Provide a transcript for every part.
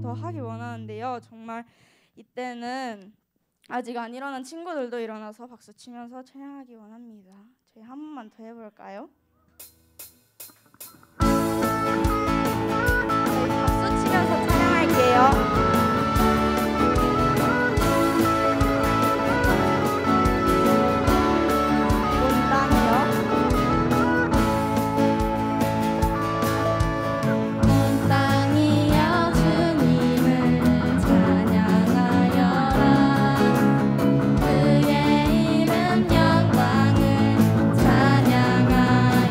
더 하기 원하는데요. 정말 이때는 아직 안 일어난 친구들도 일어나서 박수 치면서 찬양하기 원합니다. 저희 한 번만 더 해볼까요? 저희 박수 치면서 찬양할게요. 찬양하여라. 그의 이름 영광을 찬양하여라.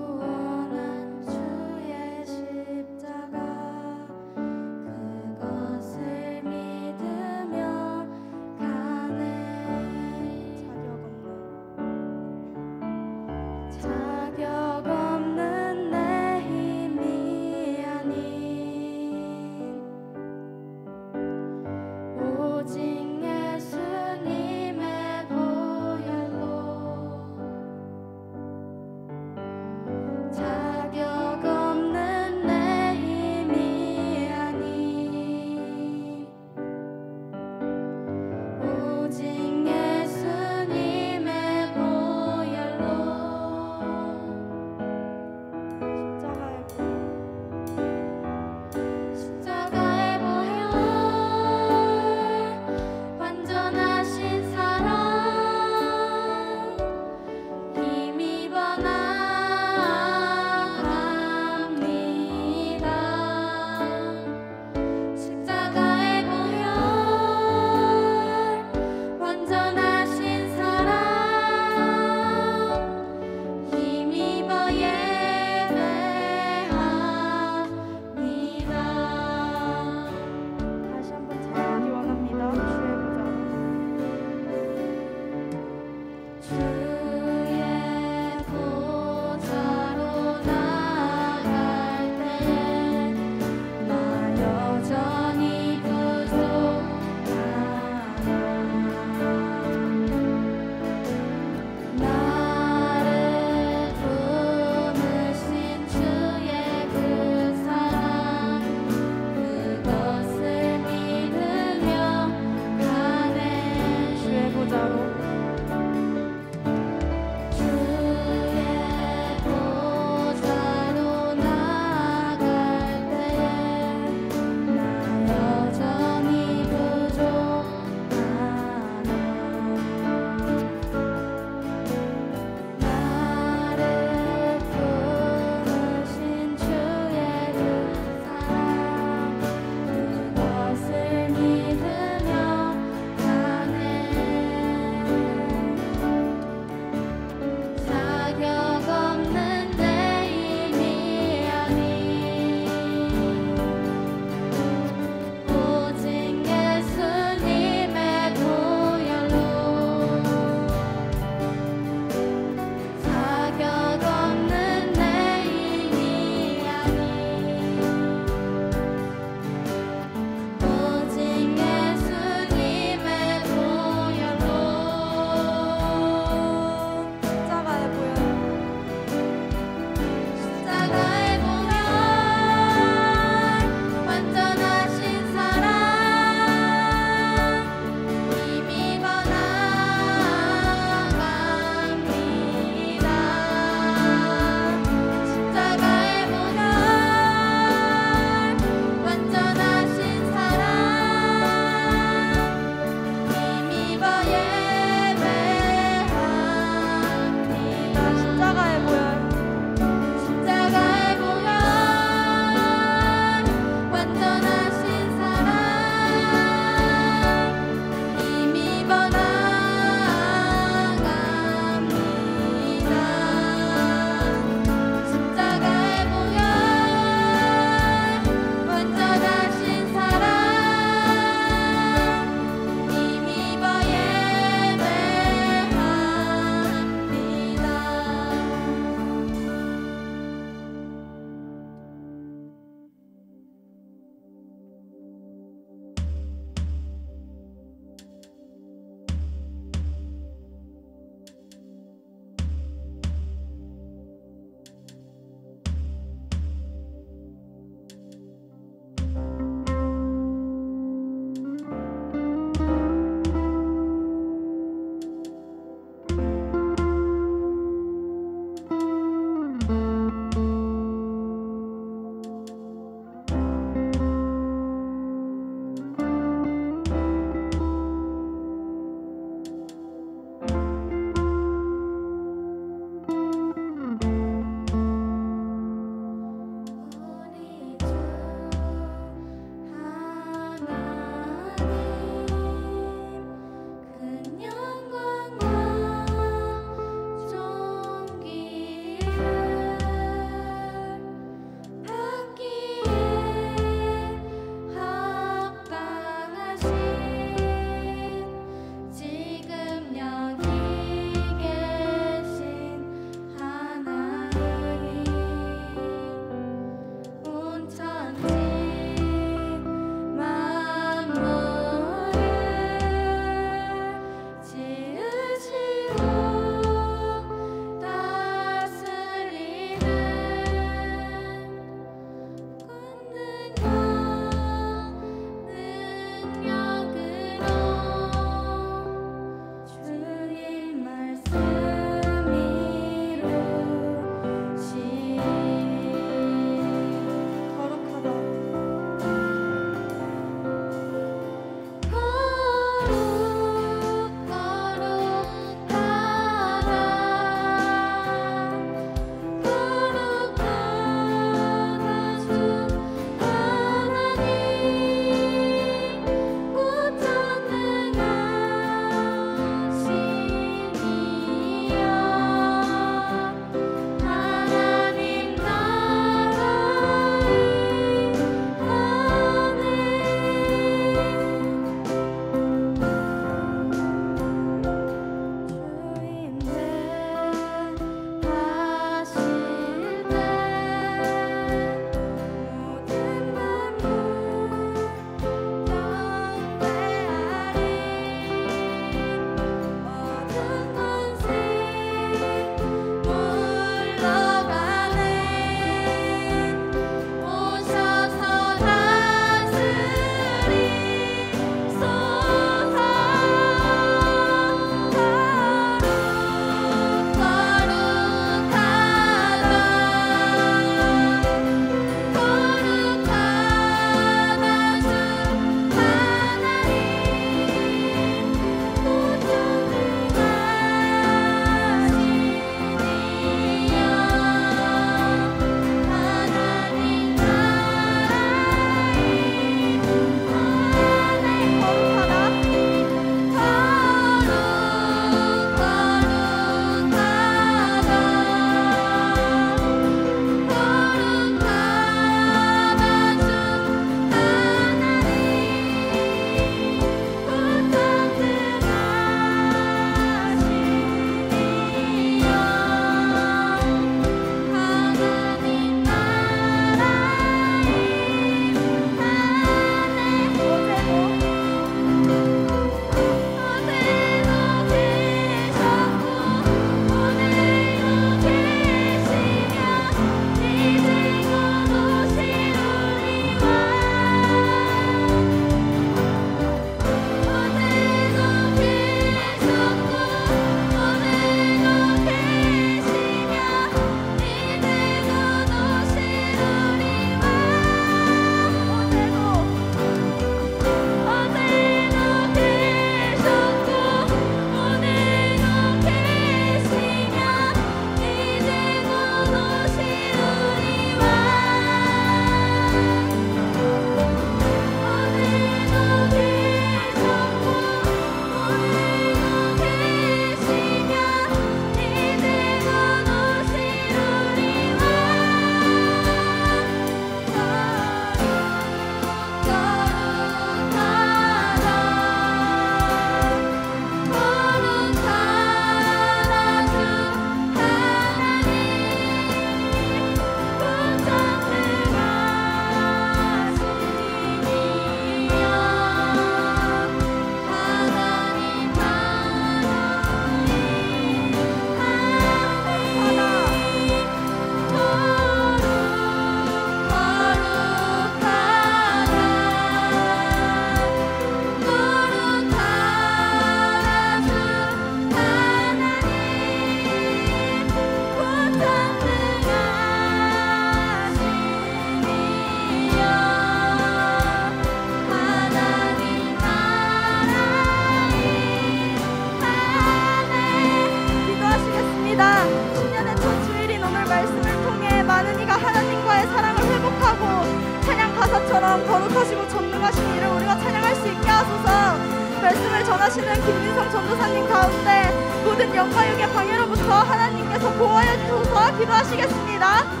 많은 이가 하나님과의 사랑을 회복하고 찬양 가사처럼 거룩하시고 전능하신 이를 우리가 찬양할 수 있게 하소서. 말씀을 전하시는 김민성 전도사님 가운데 모든 영과육의 방해로부터 하나님께서 보호하여 주소서. 기도하시겠습니다.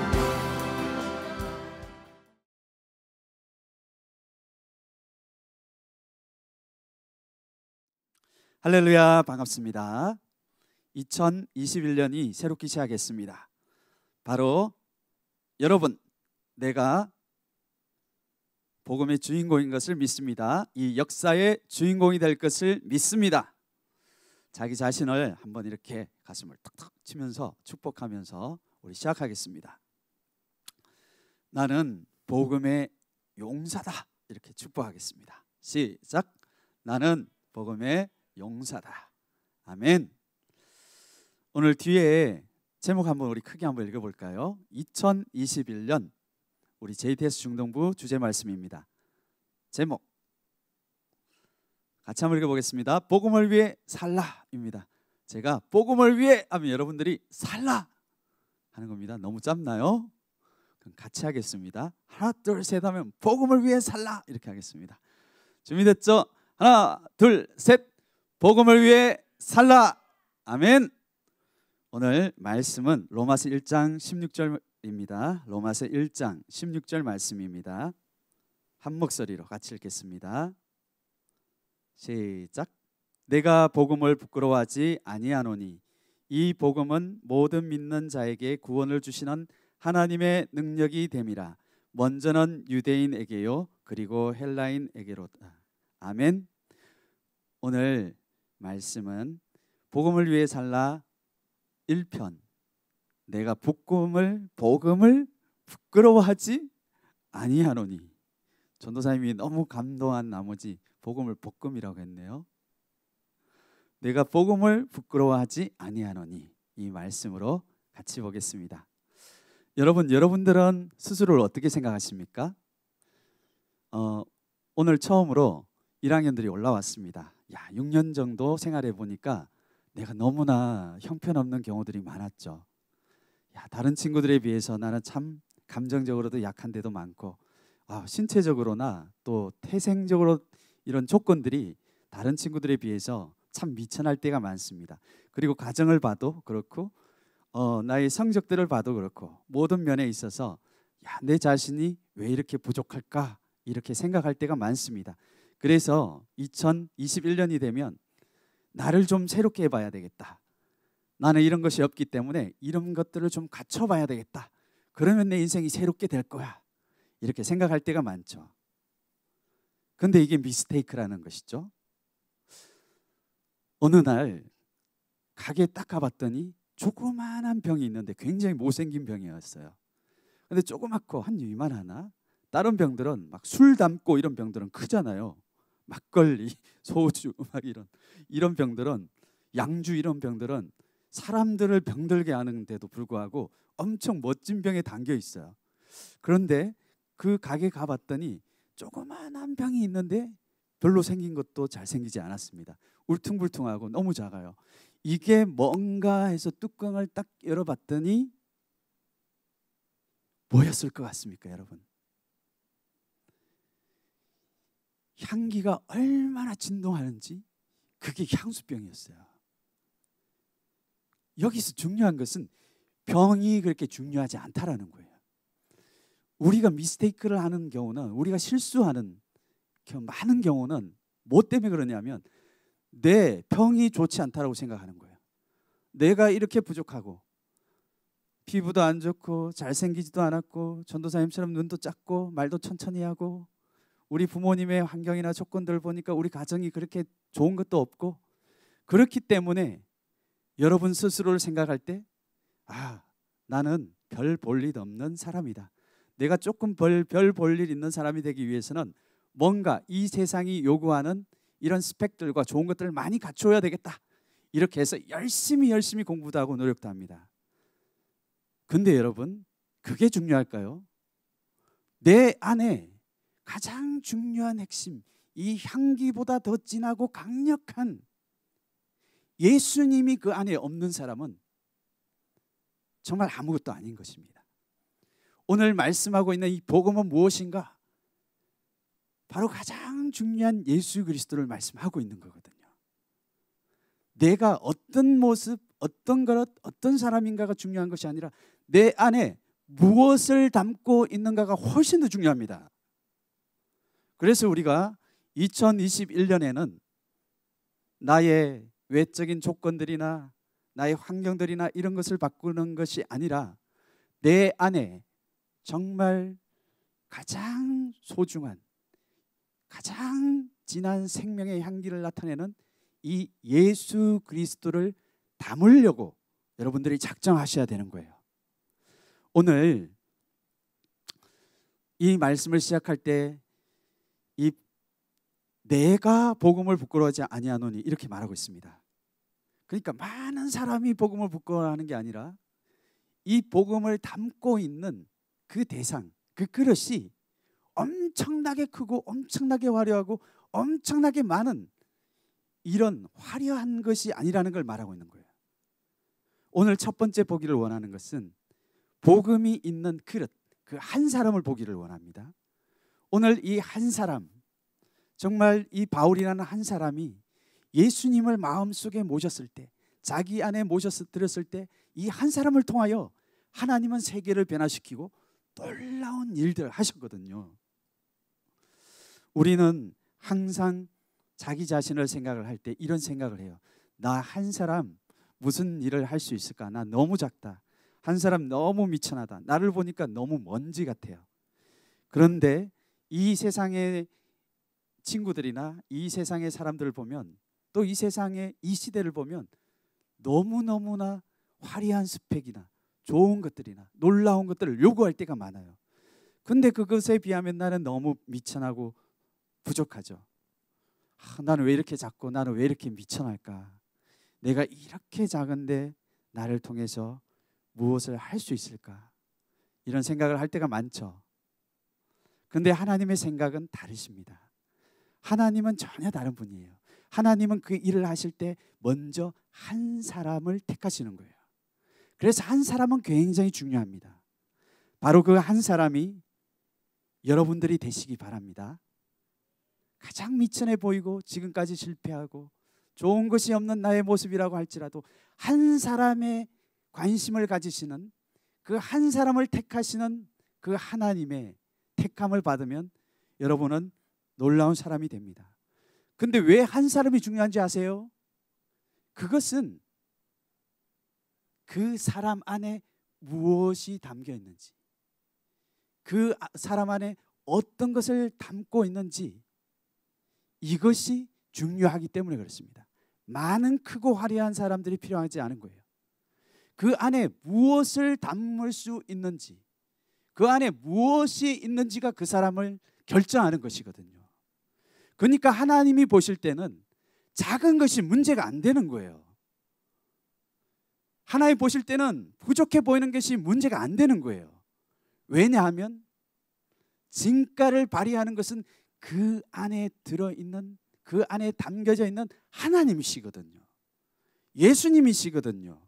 할렐루야, 반갑습니다. 2021년이 새롭게 시작했습니다. 바로 여러분, 내가 복음의 주인공인 것을 믿습니다. 이 역사의 주인공이 될 것을 믿습니다. 자기 자신을 한번 이렇게 가슴을 탁탁 치면서 축복하면서 우리 시작하겠습니다. 나는 복음의 용사다. 이렇게 축복하겠습니다. 시작. 나는 복음의 용사다. 아멘. 오늘 뒤에 제목 한번 우리 크게 한번 읽어볼까요? 2021년 우리 JTS 중동부 주제 말씀입니다. 제목 같이 한번 읽어보겠습니다. 복음을 위해 살라입니다. 제가 복음을 위해 하면 여러분들이 살라 하는 겁니다. 너무 짧나요? 그럼 같이 하겠습니다. 하나 둘 셋 하면 복음을 위해 살라 이렇게 하겠습니다. 준비됐죠? 하나 둘 셋. 복음을 위해 살라. 아멘. 오늘 말씀은 로마서 1장 16절입니다. 로마서 1장 16절 말씀입니다. 한 목소리로 같이 읽겠습니다. 시작. 내가 복음을 부끄러워하지 아니하노니 이 복음은 모든 믿는 자에게 구원을 주시는 하나님의 능력이 됨이라. 먼저는 유대인에게요 그리고 헬라인에게로다. 아멘. 오늘 말씀은 복음을 위해 살라 1편. 내가 복음을 부끄러워하지 아니하노니. 전도사님이 너무 감동한 나머지 복음을 복음이라고 했네요. 내가 복음을 부끄러워하지 아니하노니. 이 말씀으로 같이 보겠습니다. 여러분들은 스스로를 어떻게 생각하십니까? 오늘 처음으로 1학년들이 올라왔습니다. 6년 정도 생활해 보니까 내가 너무나 형편없는 경우들이 많았죠. 다른 친구들에 비해서 나는 참 감정적으로도 약한 데도 많고 신체적으로나 또 태생적으로 이런 조건들이 다른 친구들에 비해서 참 미천할 때가 많습니다. 그리고 가정을 봐도 그렇고 나의 성적들을 봐도 그렇고 모든 면에 있어서 내 자신이 왜 이렇게 부족할까 이렇게 생각할 때가 많습니다. 그래서 2021년이 되면 나를 좀 새롭게 해봐야 되겠다. 나는 이런 것이 없기 때문에 이런 것들을 좀 갖춰봐야 되겠다. 그러면 내 인생이 새롭게 될 거야. 이렇게 생각할 때가 많죠. 근데 이게 미스테이크라는 것이죠. 어느 날 가게에 딱 가봤더니 조그만한 병이 있는데 굉장히 못생긴 병이었어요. 근데 조그맣고 한 입만 하나? 다른 병들은 막 술 담고 이런 병들은 크잖아요. 막걸리, 소주 막 이런 병들은, 양주 이런 병들은 사람들을 병들게 하는데도 불구하고 엄청 멋진 병에 담겨 있어요. 그런데 그 가게 가봤더니 조그만한 병이 있는데 별로 생긴 것도 잘생기지 않았습니다. 울퉁불퉁하고 너무 작아요. 이게 뭔가 해서 뚜껑을 딱 열어봤더니 뭐였을 것 같습니까, 여러분? 향기가 얼마나 진동하는지 그게 향수병이었어요. 여기서 중요한 것은 병이 그렇게 중요하지 않다라는 거예요. 우리가 미스테이크를 하는 경우는, 우리가 실수하는 많은 경우는 뭐 때문에 그러냐면 내 병이 좋지 않다라고 생각하는 거예요. 내가 이렇게 부족하고 피부도 안 좋고 잘생기지도 않았고 전도사님처럼 눈도 작고 말도 천천히 하고 우리 부모님의 환경이나 조건들을 보니까 우리 가정이 그렇게 좋은 것도 없고, 그렇기 때문에 여러분 스스로를 생각할 때 나는 별 볼 일 없는 사람이다. 내가 조금 별 볼 일 있는 사람이 되기 위해서는 뭔가 이 세상이 요구하는 이런 스펙들과 좋은 것들을 많이 갖춰야 되겠다. 이렇게 해서 열심히 공부도 하고 노력도 합니다. 근데 여러분, 그게 중요할까요? 내 안에 가장 중요한 핵심, 이 향기보다 더 진하고 강력한 예수님이 그 안에 없는 사람은 정말 아무것도 아닌 것입니다. 오늘 말씀하고 있는 이 복음은 무엇인가? 바로 가장 중요한 예수 그리스도를 말씀하고 있는 거거든요. 내가 어떤 모습, 어떤 것, 어떤 사람인가가 중요한 것이 아니라 내 안에 무엇을 담고 있는가가 훨씬 더 중요합니다. 그래서 우리가 2021년에는 나의 외적인 조건들이나 나의 환경들이나 이런 것을 바꾸는 것이 아니라 내 안에 정말 가장 소중한, 가장 진한 생명의 향기를 나타내는 이 예수 그리스도를 담으려고 여러분들이 작정하셔야 되는 거예요. 오늘 이 말씀을 시작할 때 이 내가 복음을 부끄러워하지 아니하노니 이렇게 말하고 있습니다. 그러니까 많은 사람이 복음을 부끄러워하는 게 아니라 이 복음을 담고 있는 그 대상, 그 그릇이 엄청나게 크고 엄청나게 화려하고 엄청나게 많은 이런 화려한 것이 아니라는 걸 말하고 있는 거예요. 오늘 첫 번째 보기를 원하는 것은 복음이 있는 그릇, 그 한 사람을 보기를 원합니다. 오늘 이 한 사람, 정말 이 바울이라는 한 사람이 예수님을 마음속에 모셨을 때, 자기 안에 모셨을 때 이 한 사람을 통하여 하나님은 세계를 변화시키고 놀라운 일들을 하셨거든요. 우리는 항상 자기 자신을 생각을 할 때 이런 생각을 해요. 나 한 사람 무슨 일을 할 수 있을까? 나 너무 작다. 한 사람 너무 미천하다. 나를 보니까 너무 먼지 같아요. 그런데 이 세상의 친구들이나 이 세상의 사람들을 보면, 또 이 세상의 이 시대를 보면 너무너무나 화려한 스펙이나 좋은 것들이나 놀라운 것들을 요구할 때가 많아요. 근데 그것에 비하면 나는 너무 미천하고 부족하죠. 나는 왜 이렇게 작고 나는 왜 이렇게 미천할까? 내가 이렇게 작은데 나를 통해서 무엇을 할 수 있을까? 이런 생각을 할 때가 많죠. 근데 하나님의 생각은 다르십니다. 하나님은 전혀 다른 분이에요. 하나님은 그 일을 하실 때 먼저 한 사람을 택하시는 거예요. 그래서 한 사람은 굉장히 중요합니다. 바로 그 한 사람이 여러분들이 되시기 바랍니다. 가장 미천해 보이고 지금까지 실패하고 좋은 것이 없는 나의 모습이라고 할지라도 한 사람의 관심을 가지시는, 그 한 사람을 택하시는 그 하나님의 택함을 받으면 여러분은 놀라운 사람이 됩니다. 근데 왜 한 사람이 중요한지 아세요? 그것은 그 사람 안에 무엇이 담겨 있는지, 그 사람 안에 어떤 것을 담고 있는지, 이것이 중요하기 때문에 그렇습니다. 많은 크고 화려한 사람들이 필요하지 않은 거예요. 그 안에 무엇을 담을 수 있는지, 그 안에 무엇이 있는지가 그 사람을 결정하는 것이거든요. 그러니까 하나님이 보실 때는 작은 것이 문제가 안 되는 거예요. 하나님 보실 때는 부족해 보이는 것이 문제가 안 되는 거예요. 왜냐하면 진가를 발휘하는 것은 그 안에 들어있는, 그 안에 담겨져 있는 하나님이시거든요. 예수님이시거든요.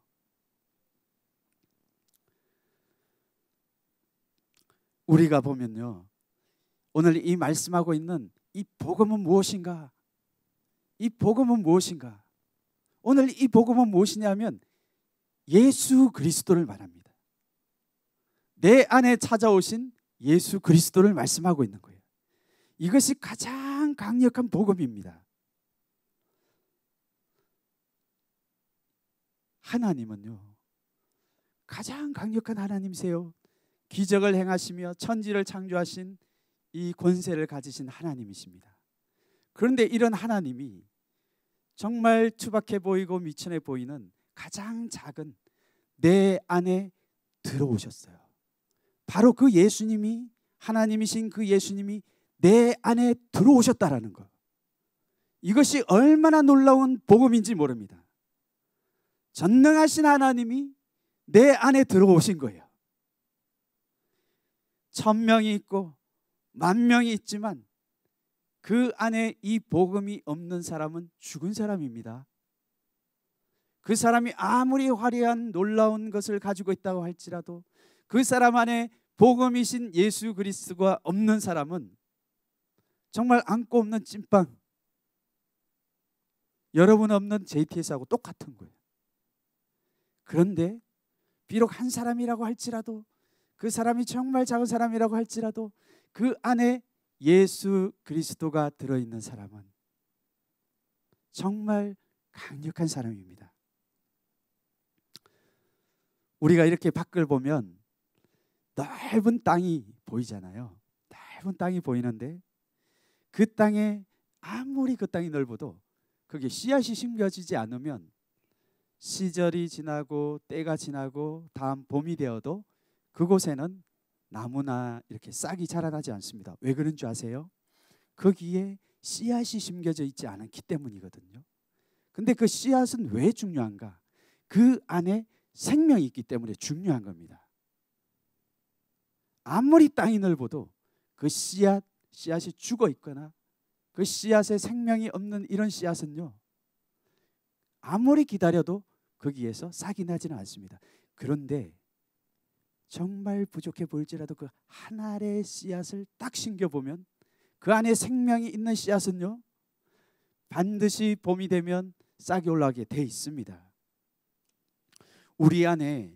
우리가 보면요, 오늘 이 말씀하고 있는 이 복음은 무엇인가? 이 복음은 무엇인가? 오늘 이 복음은 무엇이냐면 예수 그리스도를 말합니다. 내 안에 찾아오신 예수 그리스도를 말씀하고 있는 거예요. 이것이 가장 강력한 복음입니다. 하나님은요, 가장 강력한 하나님이세요. 기적을 행하시며 천지를 창조하신 이 권세를 가지신 하나님이십니다. 그런데 이런 하나님이 정말 투박해 보이고 미천해 보이는 가장 작은 내 안에 들어오셨어요. 바로 그 예수님이, 하나님이신 그 예수님이 내 안에 들어오셨다라는 것, 이것이 얼마나 놀라운 복음인지 모릅니다. 전능하신 하나님이 내 안에 들어오신 거예요. 1000명이 있고 10,000명이 있지만 그 안에 이 복음이 없는 사람은 죽은 사람입니다. 그 사람이 아무리 화려한 놀라운 것을 가지고 있다고 할지라도 그 사람 안에 복음이신 예수 그리스도가 없는 사람은 정말 안고 없는 찐빵, 여러분 없는 JTS하고 똑같은 거예요. 그런데 비록 한 사람이라고 할지라도, 그 사람이 정말 작은 사람이라고 할지라도 그 안에 예수 그리스도가 들어있는 사람은 정말 강력한 사람입니다. 우리가 이렇게 밖을 보면 넓은 땅이 보이잖아요. 넓은 땅이 보이는데 그 땅에 아무리 그 땅이 넓어도 그게 씨앗이 심겨지지 않으면 시절이 지나고 때가 지나고 다음 봄이 되어도 그곳에는 나무나 이렇게 싹이 자라나지 않습니다. 왜 그런 줄 아세요? 거기에 씨앗이 심겨져 있지 않기 때문이거든요. 근데 그 씨앗은 왜 중요한가? 그 안에 생명이 있기 때문에 중요한 겁니다. 아무리 땅이 넓어도 그 씨앗이 죽어 있거나 그 씨앗에 생명이 없는 이런 씨앗은요, 아무리 기다려도 거기에서 싹이 나지는 않습니다. 그런데 정말 부족해 보일지라도 그 한 알의 씨앗을 딱 심겨보면 그 안에 생명이 있는 씨앗은요, 반드시 봄이 되면 싹이 올라오게 돼 있습니다. 우리 안에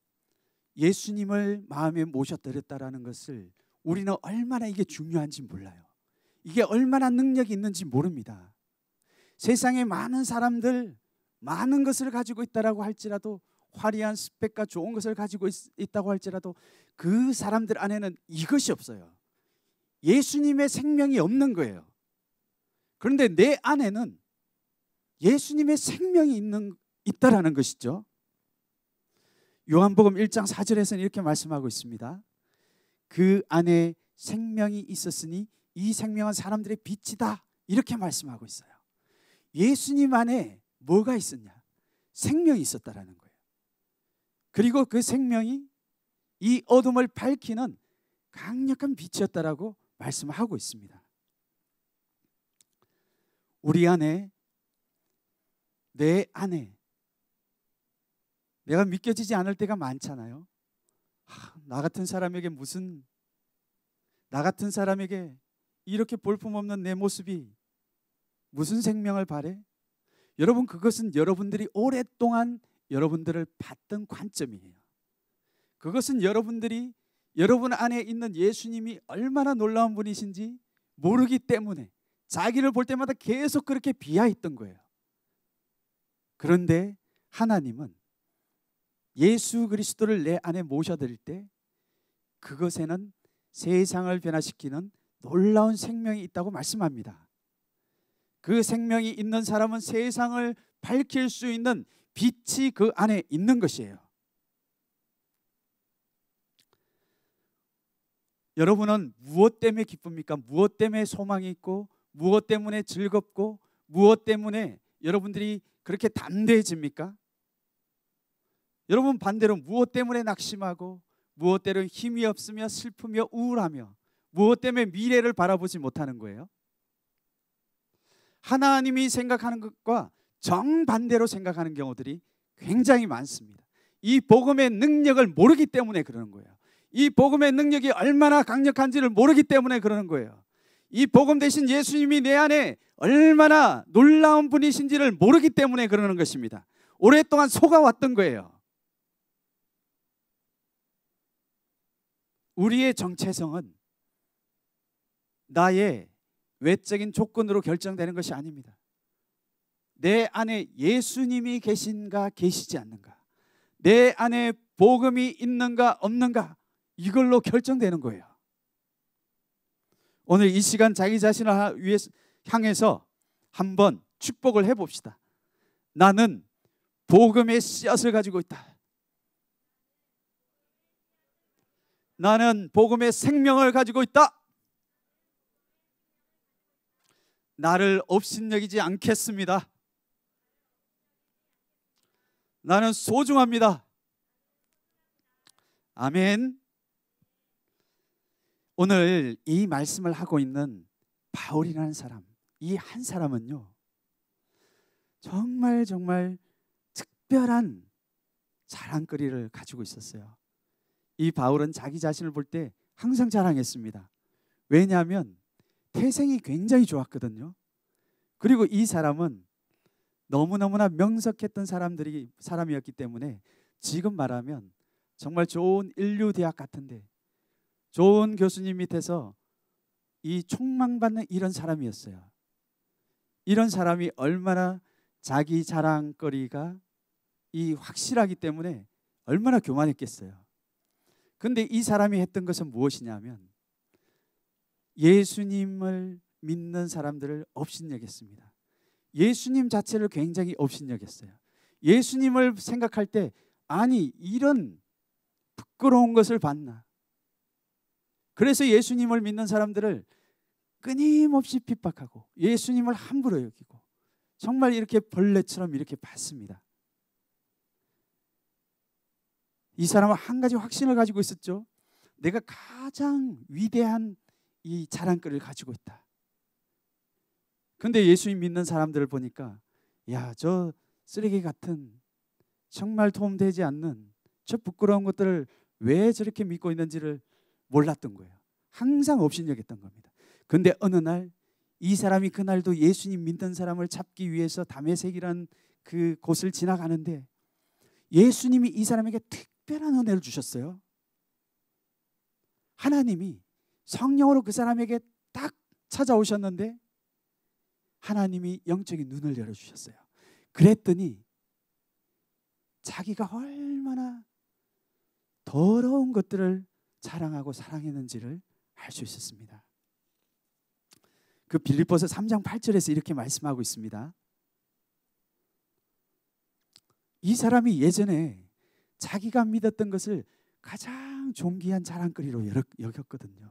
예수님을 마음에 모셔드렸다라는 것을 우리는 얼마나 이게 중요한지 몰라요. 이게 얼마나 능력이 있는지 모릅니다. 세상에 많은 사람들 많은 것을 가지고 있다라고 할지라도, 화려한 스펙과 좋은 것을 가지고 있다고 할지라도 그 사람들 안에는 이것이 없어요. 예수님의 생명이 없는 거예요. 그런데 내 안에는 예수님의 생명이 있다라는 것이죠. 요한복음 1장 4절에서는 이렇게 말씀하고 있습니다. 그 안에 생명이 있었으니 이 생명은 사람들의 빛이다, 이렇게 말씀하고 있어요. 예수님 안에 뭐가 있었냐? 생명이 있었다라는 거예요. 그리고 그 생명이 이 어둠을 밝히는 강력한 빛이었다라고 말씀하고 있습니다. 우리 안에, 내 안에 내가 믿겨지지 않을 때가 많잖아요. 나 같은 사람에게 이렇게 볼품없는 내 모습이 무슨 생명을 바래? 여러분, 그것은 여러분들이 오랫동안 여러분들을 봤던 관점이에요. 그것은 여러분들이 여러분 안에 있는 예수님이 얼마나 놀라운 분이신지 모르기 때문에 자기를 볼 때마다 계속 그렇게 비하했던 거예요. 그런데 하나님은 예수 그리스도를 내 안에 모셔드릴 때 그것에는 세상을 변화시키는 놀라운 생명이 있다고 말씀합니다. 그 생명이 있는 사람은 세상을 밝힐 수 있는 빛이 그 안에 있는 것이에요. 여러분은 무엇 때문에 기쁩니까? 무엇 때문에 소망이 있고, 무엇 때문에 즐겁고, 무엇 때문에 여러분들이 그렇게 담대해집니까? 여러분 반대로 무엇 때문에 낙심하고, 무엇 때문에 힘이 없으며 슬프며 우울하며, 무엇 때문에 미래를 바라보지 못하는 거예요? 하나님이 생각하는 것과 정반대로 생각하는 경우들이 굉장히 많습니다. 이 복음의 능력을 모르기 때문에 그러는 거예요. 이 복음의 능력이 얼마나 강력한지를 모르기 때문에 그러는 거예요. 이 복음 대신 예수님이 내 안에 얼마나 놀라운 분이신지를 모르기 때문에 그러는 것입니다. 오랫동안 속아왔던 거예요. 우리의 정체성은 나의 외적인 조건으로 결정되는 것이 아닙니다. 내 안에 예수님이 계신가 계시지 않는가, 내 안에 복음이 있는가 없는가, 이걸로 결정되는 거예요. 오늘 이 시간 자기 자신을 향해서 한번 축복을 해봅시다. 나는 복음의 씨앗을 가지고 있다. 나는 복음의 생명을 가지고 있다. 나를 업신여기지 않겠습니다. 나는 소중합니다. 아멘. 오늘 이 말씀을 하고 있는 바울이라는 사람, 이 한 사람은요, 정말 특별한 자랑거리를 가지고 있었어요. 이 바울은 자기 자신을 볼 때 항상 자랑했습니다. 왜냐하면 태생이 굉장히 좋았거든요. 그리고 이 사람은 너무너무나 명석했던 사람이었기 때문에 지금 말하면 정말 좋은 인류대학 같은데 좋은 교수님 밑에서 이 총망받는 이런 사람이었어요. 이런 사람이 얼마나 자기 자랑거리가 이 확실하기 때문에 얼마나 교만했겠어요. 근데 이 사람이 했던 것은 무엇이냐면 예수님을 믿는 사람들을 업신여겼습니다. 예수님 자체를 굉장히 업신여겼어요. 예수님을 생각할 때 아니 이런 부끄러운 것을 봤나. 그래서 예수님을 믿는 사람들을 끊임없이 핍박하고 예수님을 함부로 여기고 정말 이렇게 벌레처럼 이렇게 봤습니다. 이 사람은 한 가지 확신을 가지고 있었죠. 내가 가장 위대한 이 자랑거리를 가지고 있다. 근데 예수님 믿는 사람들을 보니까 야, 저 쓰레기 같은 정말 도움되지 않는 저 부끄러운 것들을 왜 저렇게 믿고 있는지를 몰랐던 거예요. 항상 업신여겼던 겁니다. 근데 어느 날 이 사람이 그날도 예수님 믿는 사람을 잡기 위해서 다메섹이라는 그 곳을 지나가는데 예수님이 이 사람에게 특별한 은혜를 주셨어요. 하나님이 성령으로 그 사람에게 딱 찾아오셨는데 하나님이 영적인 눈을 열어주셨어요. 그랬더니 자기가 얼마나 더러운 것들을 자랑하고 사랑했는지를 알 수 있었습니다. 그 빌립보서 3장 8절에서 이렇게 말씀하고 있습니다. 이 사람이 예전에 자기가 믿었던 것을 가장 존귀한 자랑거리로 여겼거든요.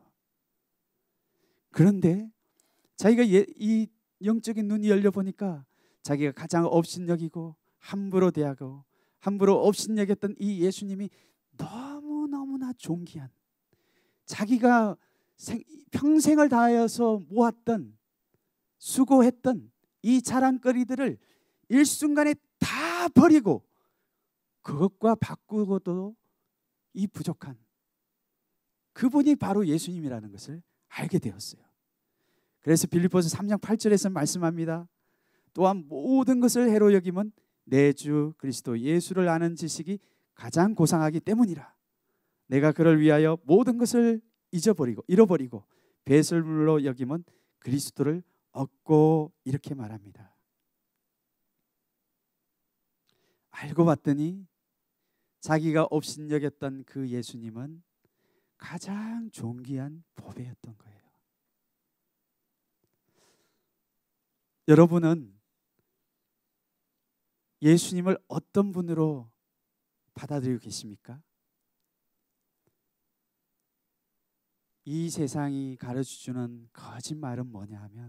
그런데 자기가 이 영적인 눈이 열려보니까 자기가 가장 업신여기고 함부로 대하고 함부로 업신여겼던 이 예수님이 너무너무나 존귀한 자기가 평생을 다하여서 모았던 수고했던 이 자랑거리들을 일순간에 다 버리고 그것과 바꾸고도 이 부족한 그분이 바로 예수님이라는 것을 알게 되었어요. 그래서 빌립보서 3장 8절에서 말씀합니다. 또한 모든 것을 해로 여김은 내 주 그리스도 예수를 아는 지식이 가장 고상하기 때문이라. 내가 그를 위하여 모든 것을 잃어버리고 배설물로 여김은 그리스도를 얻고 이렇게 말합니다. 알고 봤더니 자기가 업신여겼던 그 예수님은 가장 존귀한 보배였던 거예요. 여러분은 예수님을 어떤 분으로 받아들이고 계십니까? 이 세상이 가르쳐주는 거짓말은 뭐냐 하면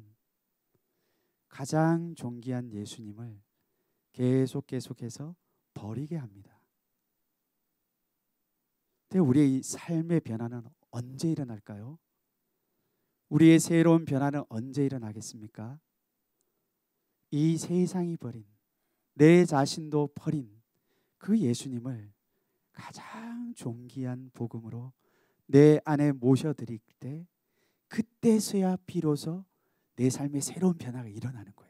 가장 존귀한 예수님을 계속해서 버리게 합니다. 근데 우리의 삶의 변화는 언제 일어날까요? 우리의 새로운 변화는 언제 일어나겠습니까? 이 세상이 버린 내 자신도 버린 그 예수님을 가장 존귀한 복음으로 내 안에 모셔드릴 때 그때서야 비로소 내 삶의 새로운 변화가 일어나는 거예요.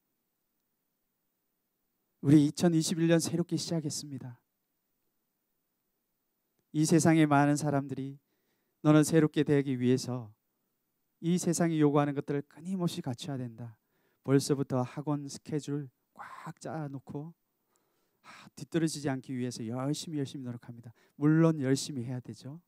우리 2021년 새롭게 시작했습니다. 이 세상의 많은 사람들이 너는 새롭게 되기 위해서 이 세상이 요구하는 것들을 끊임없이 갖춰야 된다. 벌써부터 학원 스케줄 꽉 짜놓고 뒤떨어지지 않기 위해서 열심히 노력합니다. 물론 열심히 해야 되죠.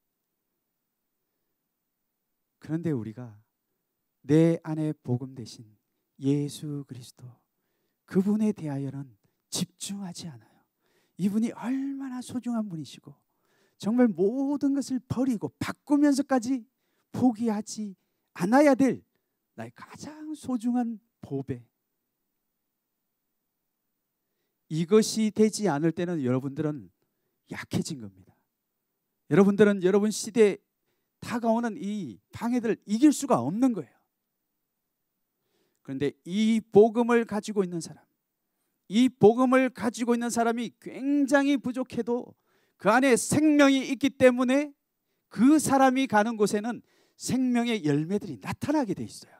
그런데 우리가 내 안에 복음 대신 예수 그리스도 그분에 대하여는 집중하지 않아요. 이분이 얼마나 소중한 분이시고 정말 모든 것을 버리고 바꾸면서까지 포기하지 않아야 될 나의 가장 소중한 보배. 이것이 되지 않을 때는 여러분들은 약해진 겁니다. 여러분들은 여러분 시대에 다가오는 이 방해들을 이길 수가 없는 거예요. 그런데 이 복음을 가지고 있는 사람, 이 복음을 가지고 있는 사람이 굉장히 부족해도 그 안에 생명이 있기 때문에 그 사람이 가는 곳에는 생명의 열매들이 나타나게 돼 있어요.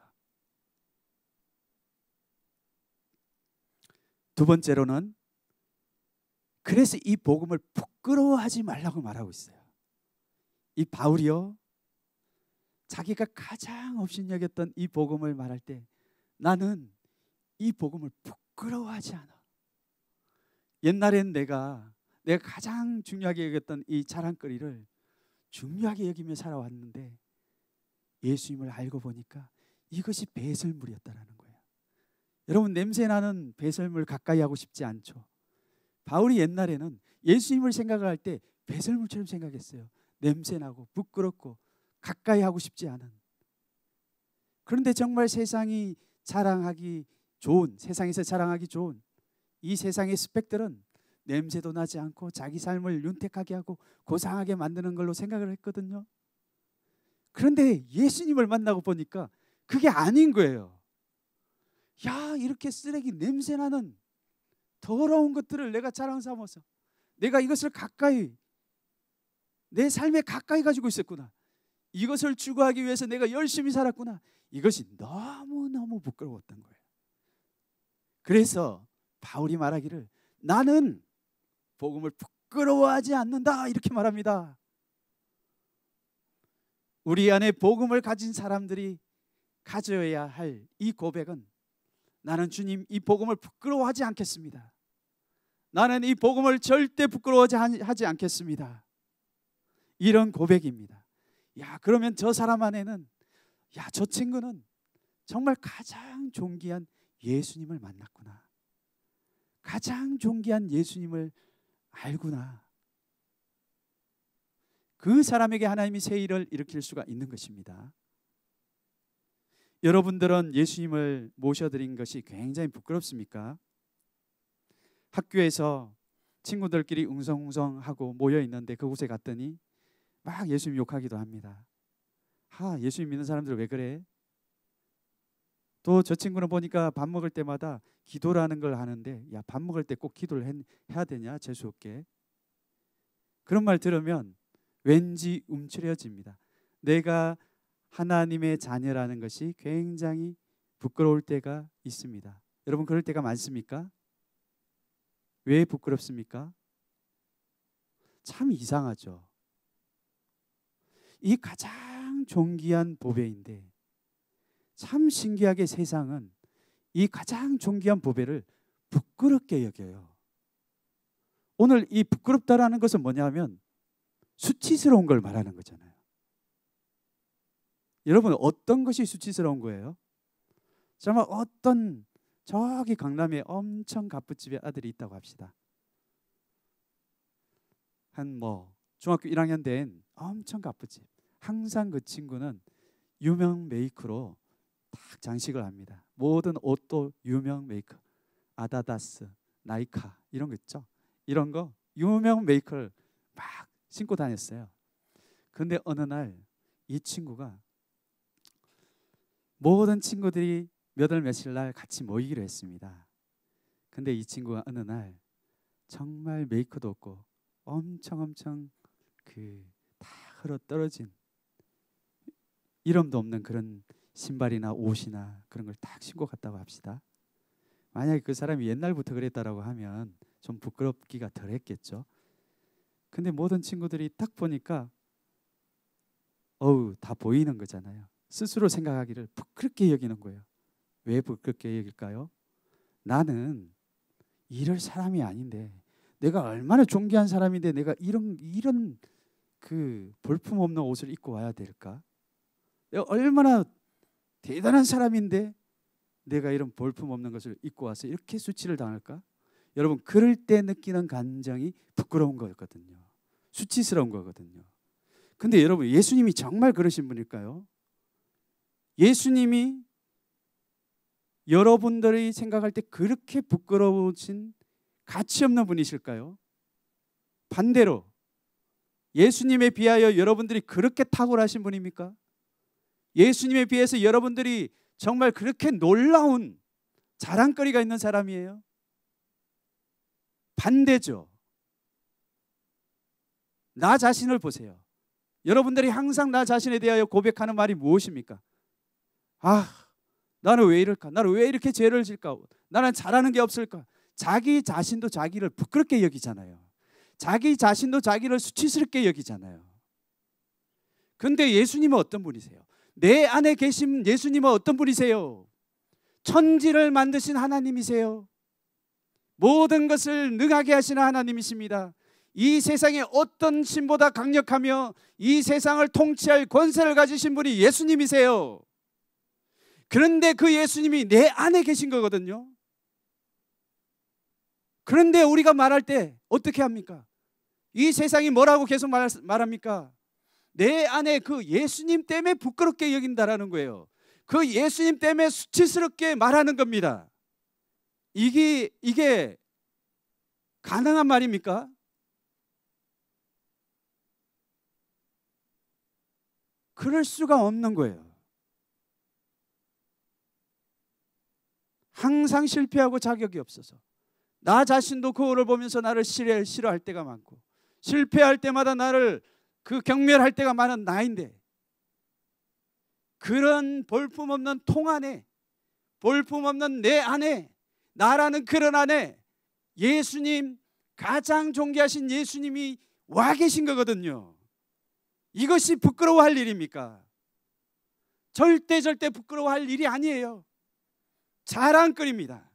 두 번째로는 그래서 이 복음을 부끄러워하지 말라고 말하고 있어요. 이 바울이요, 자기가 가장 업신여겼던 이 복음을 말할 때 나는 이 복음을 부끄러워하지 않아. 옛날엔 내가 가장 중요하게 여겼던 이 자랑거리를 중요하게 여기며 살아왔는데 예수님을 알고 보니까 이것이 배설물이었다라는 거예요. 여러분, 냄새나는 배설물 가까이 하고 싶지 않죠. 바울이 옛날에는 예수님을 생각할 때 배설물처럼 생각했어요. 냄새나고 부끄럽고 가까이 하고 싶지 않은. 그런데 정말 세상이 자랑하기 좋은, 세상에서 자랑하기 좋은 이 세상의 스펙들은 냄새도 나지 않고 자기 삶을 윤택하게 하고 고상하게 만드는 걸로 생각을 했거든요. 그런데 예수님을 만나고 보니까 그게 아닌 거예요. 야, 이렇게 쓰레기 냄새나는 더러운 것들을 내가 자랑 삼아서 내가 이것을 가까이, 내 삶에 가까이 가지고 있었구나. 이것을 추구하기 위해서 내가 열심히 살았구나. 이것이 너무너무 부끄러웠던 거예요. 그래서 바울이 말하기를 나는 복음을 부끄러워하지 않는다, 이렇게 말합니다. 우리 안에 복음을 가진 사람들이 가져야 할 이 고백은 나는 주님 이 복음을 부끄러워하지 않겠습니다. 나는 이 복음을 절대 부끄러워하지 않겠습니다. 이런 고백입니다. 야, 그러면 저 사람 안에는, 야, 저 친구는 정말 가장 존귀한 예수님을 만났구나. 가장 존귀한 예수님을 알구나. 그 사람에게 하나님이 새 일을 일으킬 수가 있는 것입니다. 여러분들은 예수님을 모셔드린 것이 굉장히 부끄럽습니까? 학교에서 친구들끼리 웅성웅성하고 모여 있는데 그곳에 갔더니 막 예수님 욕하기도 합니다. 예수님 믿는 사람들 왜 그래? 또 저 친구는 보니까 밥 먹을 때마다 기도라는 걸 하는데, 야, 밥 먹을 때 꼭 기도를 해야 되냐? 재수없게. 그런 말 들으면 왠지 움츠려집니다. 내가 하나님의 자녀라는 것이 굉장히 부끄러울 때가 있습니다. 여러분, 그럴 때가 많습니까? 왜 부끄럽습니까? 참 이상하죠. 이 가장 존귀한 보배인데 참 신기하게 세상은 이 가장 존귀한 보배를 부끄럽게 여겨요. 오늘 이 부끄럽다라는 것은 뭐냐면 수치스러운 걸 말하는 거잖아요. 여러분, 어떤 것이 수치스러운 거예요? 정말 어떤, 저기 강남에 엄청 갑부집의 아들이 있다고 합시다. 한 중학교 1학년 된 엄청 갑부집. 항상 그 친구는 유명 메이커로 딱 장식을 합니다. 모든 옷도 유명 메이커, 아다다스, 나이카 이런 거 있죠. 이런 거 유명 메이커를 막 신고 다녔어요. 그런데 어느 날 이 친구가 모든 친구들이 몇 월 며칠 날 같이 모이기로 했습니다. 근데 이 친구가 어느 날 정말 메이커도 없고 엄청 다 흘러 떨어진 이름도 없는 그런 신발이나 옷이나 그런 걸 딱 신고 갔다고 합시다. 만약에 그 사람이 옛날부터 그랬다라고 하면 좀 부끄럽기가 덜 했겠죠. 근데 모든 친구들이 딱 보니까 다 보이는 거잖아요. 스스로 생각하기를 부끄럽게 여기는 거예요. 왜 부끄럽게 여길까요? 나는 이럴 사람이 아닌데, 내가 얼마나 존귀한 사람인데 내가 이런 그 볼품 없는 옷을 입고 와야 될까? 내가 얼마나 대단한 사람인데 내가 이런 볼품 없는 것을 입고 와서 이렇게 수치를 당할까? 여러분, 그럴 때 느끼는 감정이 부끄러운 거거든요. 수치스러운 거거든요. 근데 여러분, 예수님이 정말 그러신 분일까요? 예수님이 여러분들이 생각할 때 그렇게 부끄러우신 가치 없는 분이실까요? 반대로 예수님에 비하여 여러분들이 그렇게 탁월하신 분입니까? 예수님에 비해서 여러분들이 정말 그렇게 놀라운 자랑거리가 있는 사람이에요? 반대죠. 나 자신을 보세요. 여러분들이 항상 나 자신에 대하여 고백하는 말이 무엇입니까? 나는 왜 이럴까? 나는 왜 이렇게 죄를 질까? 나는 잘하는 게 없을까? 자기 자신도 자기를 부끄럽게 여기잖아요. 자기 자신도 자기를 수치스럽게 여기잖아요. 그런데 예수님은 어떤 분이세요? 내 안에 계신 예수님은 어떤 분이세요? 천지를 만드신 하나님이세요. 모든 것을 능하게 하시는 하나님이십니다. 이 세상에 어떤 신보다 강력하며 이 세상을 통치할 권세를 가지신 분이 예수님이세요. 그런데 그 예수님이 내 안에 계신 거거든요. 그런데 우리가 말할 때 어떻게 합니까? 이 세상이 뭐라고 계속 말합니까? 내 안에 그 예수님 때문에 부끄럽게 여긴다라는 거예요. 그 예수님 때문에 수치스럽게 말하는 겁니다. 이게 가능한 말입니까? 그럴 수가 없는 거예요. 항상 실패하고 자격이 없어서 나 자신도 거울을 보면서 나를 싫어할 때가 많고 실패할 때마다 나를 경멸할 때가 많은 나인데, 그런 볼품없는 통 안에, 볼품없는 내 안에, 나라는 그런 안에 예수님, 가장 존귀하신 예수님이 와 계신 거거든요. 이것이 부끄러워할 일입니까? 절대 부끄러워할 일이 아니에요. 자랑거리입니다.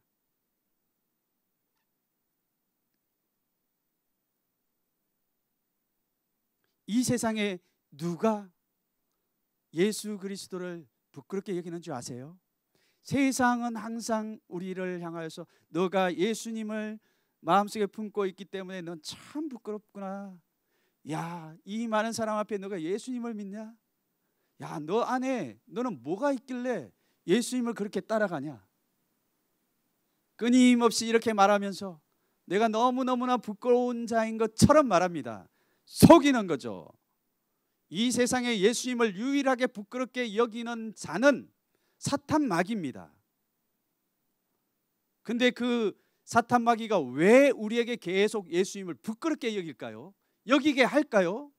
이 세상에 누가 예수 그리스도를 부끄럽게 여기는 줄 아세요? 세상은 항상 우리를 향하여서 너가 예수님을 마음속에 품고 있기 때문에 넌 참 부끄럽구나. 야, 이 많은 사람 앞에 너가 예수님을 믿냐? 야, 너 안에 너는 뭐가 있길래 예수님을 그렇게 따라가냐? 끊임없이 이렇게 말하면서 내가 너무너무나 부끄러운 자인 것처럼 말합니다. 속이는 거죠. 이 세상에 예수님을 유일하게 부끄럽게 여기는 자는 사탄 마귀입니다. 근데 그 사탄 마귀가 왜 우리에게 계속 예수님을 부끄럽게 여길까요? 여기게 할까요?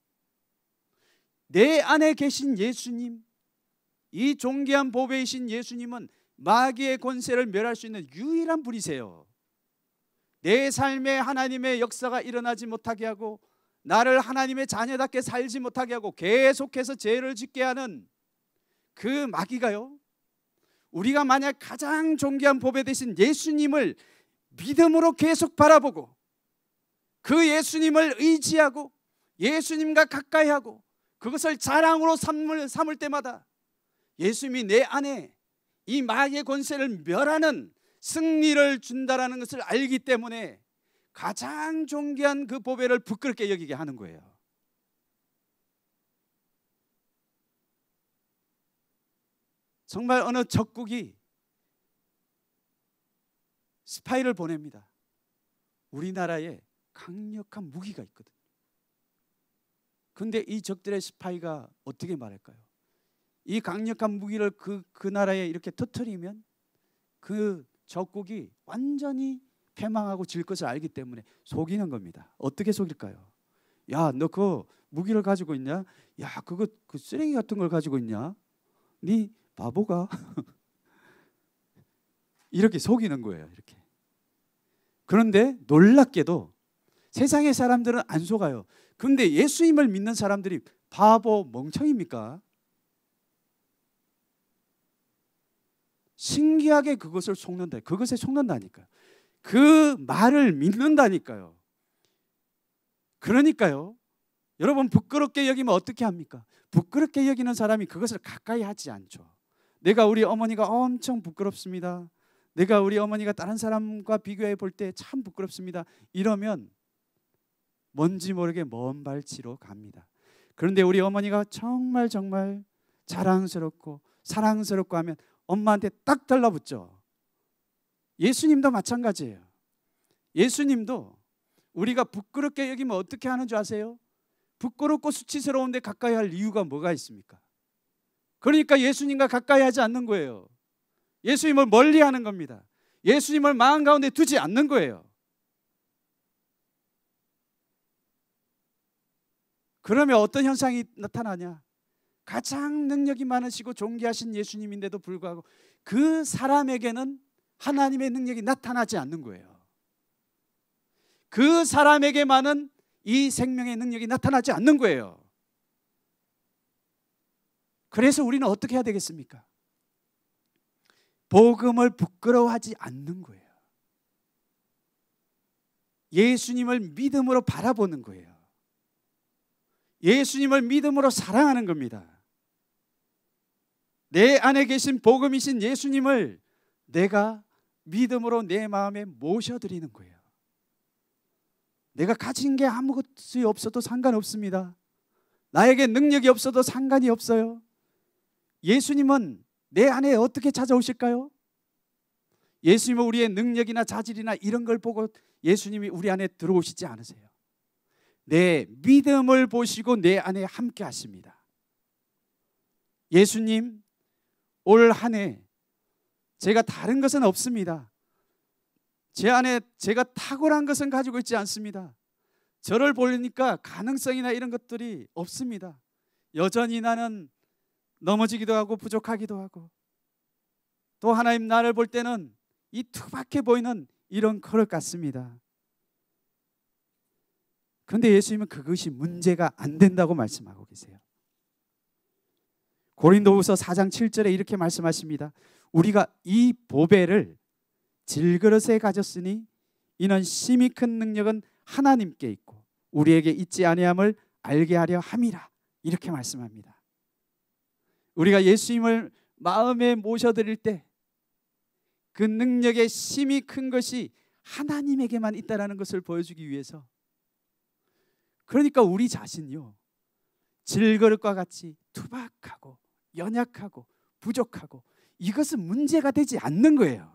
내 안에 계신 예수님, 이 존귀한 보배이신 예수님은 마귀의 권세를 멸할 수 있는 유일한 분이세요. 내 삶에 하나님의 역사가 일어나지 못하게 하고 나를 하나님의 자녀답게 살지 못하게 하고 계속해서 죄를 짓게 하는 그 마귀가요, 우리가 만약 가장 존귀한 보배 되신 예수님을 믿음으로 계속 바라보고 그 예수님을 의지하고 예수님과 가까이하고 그것을 자랑으로 삼을 때마다 예수님이 내 안에 이 마귀의 권세를 멸하는 승리를 준다라는 것을 알기 때문에 가장 존귀한 그 보배를 부끄럽게 여기게 하는 거예요. 정말 어느 적국이 스파이를 보냅니다. 우리나라에 강력한 무기가 있거든요. 그런데 이 적들의 스파이가 어떻게 말할까요? 이 강력한 무기를 그 나라에 이렇게 터뜨리면 그 적국이 완전히 패망하고 질 것을 알기 때문에 속이는 겁니다. 어떻게 속일까요? 야, 너 그 무기를 가지고 있냐? 야, 그 쓰레기 같은 걸 가지고 있냐? 네 바보가 이렇게 속이는 거예요. 이렇게. 그런데 놀랍게도 세상의 사람들은 안 속아요. 그런데 예수님을 믿는 사람들이 바보 멍청입니까? 신기하게 그것을 속는다. 그것에 속는다니까요. 그 말을 믿는다니까요. 그러니까요, 여러분 부끄럽게 여기면 어떻게 합니까? 부끄럽게 여기는 사람이 그것을 가까이 하지 않죠. 내가 우리 어머니가 엄청 부끄럽습니다. 내가 우리 어머니가 다른 사람과 비교해 볼 때 참 부끄럽습니다. 이러면 뭔지 모르게 먼 발치로 갑니다. 그런데 우리 어머니가 정말 자랑스럽고 사랑스럽고 하면 엄마한테 딱 달라붙죠. 예수님도 마찬가지예요. 예수님도 우리가 부끄럽게 여기면 어떻게 하는 줄 아세요? 부끄럽고 수치스러운데 가까이 할 이유가 뭐가 있습니까? 그러니까 예수님과 가까이 하지 않는 거예요. 예수님을 멀리 하는 겁니다. 예수님을 마음 가운데 두지 않는 거예요. 그러면 어떤 현상이 나타나냐? 가장 능력이 많으시고 존귀하신 예수님인데도 불구하고 그 사람에게는 하나님의 능력이 나타나지 않는 거예요. 그 사람에게만은 이 생명의 능력이 나타나지 않는 거예요. 그래서 우리는 어떻게 해야 되겠습니까? 복음을 부끄러워하지 않는 거예요. 예수님을 믿음으로 바라보는 거예요. 예수님을 믿음으로 사랑하는 겁니다. 내 안에 계신 복음이신 예수님을 내가 믿음으로 내 마음에 모셔드리는 거예요. 내가 가진 게 아무것이 없어도 상관없습니다. 나에게 능력이 없어도 상관이 없어요. 예수님은 내 안에 어떻게 찾아오실까요? 예수님은 우리의 능력이나 자질이나 이런 걸 보고 예수님이 우리 안에 들어오시지 않으세요. 내 믿음을 보시고 내 안에 함께 하십니다. 예수님, 올 한 해 제가 다른 것은 없습니다. 제 안에 제가 탁월한 것은 가지고 있지 않습니다. 저를 보니까 가능성이나 이런 것들이 없습니다. 여전히 나는 넘어지기도 하고 부족하기도 하고, 또 하나님 나를 볼 때는 이 투박해 보이는 이런 그릇 같습니다. 그런데 예수님은 그것이 문제가 안 된다고 말씀하고 계세요. 고린도후서 4장 7절에 이렇게 말씀하십니다. 우리가 이 보배를 질그릇에 가졌으니 이는 심히 큰 능력은 하나님께 있고 우리에게 있지 아니함을 알게 하려 함이라. 이렇게 말씀합니다. 우리가 예수님을 마음에 모셔드릴 때 그 능력의 심히 큰 것이 하나님에게만 있다는 것을 보여주기 위해서, 그러니까 우리 자신이요, 질그릇과 같이 투박하고 연약하고 부족하고 이것은 문제가 되지 않는 거예요.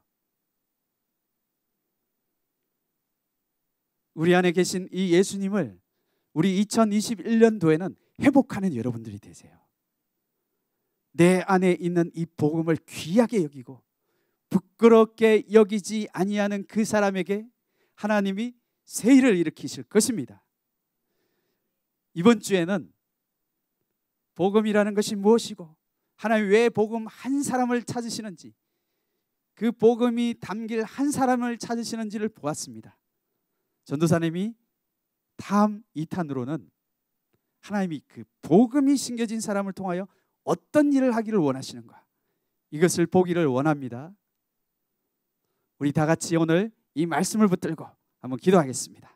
우리 안에 계신 이 예수님을 우리 2021년도에는 회복하는 여러분들이 되세요. 내 안에 있는 이 복음을 귀하게 여기고 부끄럽게 여기지 아니하는 그 사람에게 하나님이 새 일을 일으키실 것입니다. 이번 주에는 복음이라는 것이 무엇이고 하나님 왜 복음 한 사람을 찾으시는지, 그 복음이 담길 한 사람을 찾으시는지를 보았습니다. 전도사님이 다음 2탄으로는 하나님이 그 복음이 심겨진 사람을 통하여 어떤 일을 하기를 원하시는가, 이것을 보기를 원합니다. 우리 다 같이 오늘 이 말씀을 붙들고 한번 기도하겠습니다.